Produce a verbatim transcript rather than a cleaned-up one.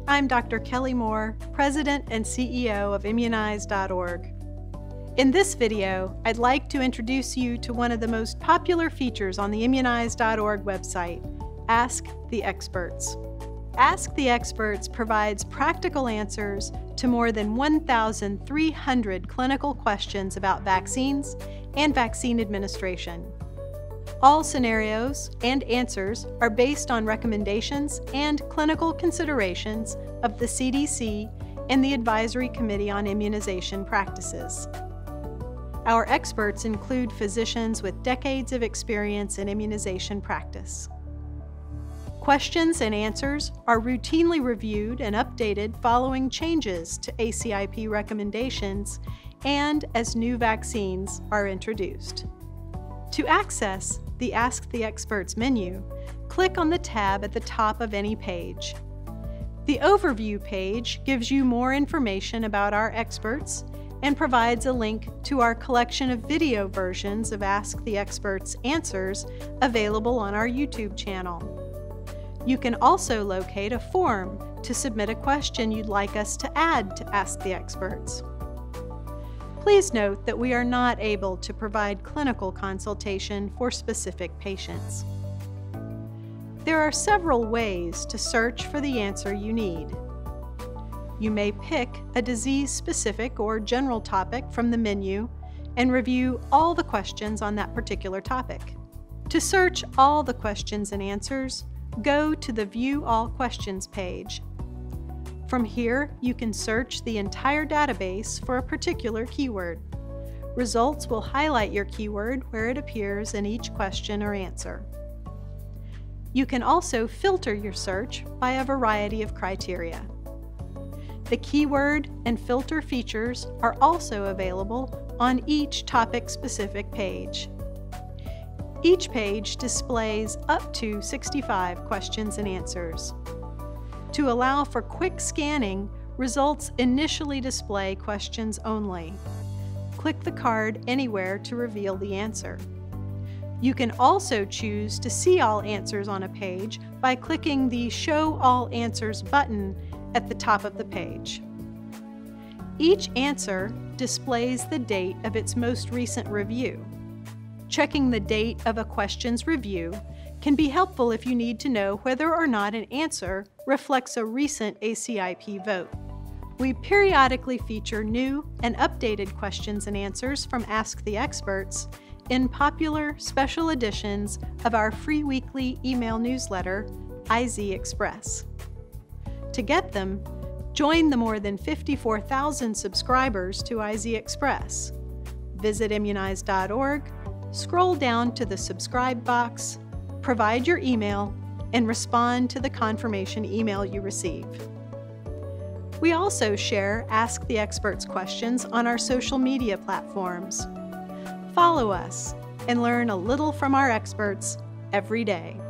I'm Doctor Kelly Moore, President and C E O of Immunize dot org. In this video, I'd like to introduce you to one of the most popular features on the Immunize dot org website, Ask the Experts. Ask the Experts provides practical answers to more than one thousand three hundred clinical questions about vaccines and vaccine administration. All scenarios and answers are based on recommendations and clinical considerations of the C D C and the Advisory Committee on Immunization Practices. Our experts include physicians with decades of experience in immunization practice. Questions and answers are routinely reviewed and updated following changes to A C I P recommendations and as new vaccines are introduced. To access the Ask the Experts menu, click on the tab at the top of any page. The Overview page gives you more information about our experts and provides a link to our collection of video versions of Ask the Experts answers available on our YouTube channel. You can also locate a form to submit a question you'd like us to add to Ask the Experts. Please note that we are not able to provide clinical consultation for specific patients. There are several ways to search for the answer you need. You may pick a disease-specific or general topic from the menu and review all the questions on that particular topic. To search all the questions and answers, go to the View All Questions page. From here, you can search the entire database for a particular keyword. Results will highlight your keyword where it appears in each question or answer. You can also filter your search by a variety of criteria. The keyword and filter features are also available on each topic-specific page. Each page displays up to sixty-five questions and answers. To allow for quick scanning, results initially display questions only. Click the card anywhere to reveal the answer. You can also choose to see all answers on a page by clicking the Show All Answers button at the top of the page. Each answer displays the date of its most recent review. Checking the date of a question's review can be helpful if you need to know whether or not an answer reflects a recent A C I P vote. We periodically feature new and updated questions and answers from Ask the Experts in popular special editions of our free weekly email newsletter, I Z Express. To get them, join the more than fifty-four thousand subscribers to I Z Express. Visit Immunize dot org, scroll down to the subscribe box, provide your email, and respond to the confirmation email you receive. We also share Ask the Experts questions on our social media platforms. Follow us and learn a little from our experts every day.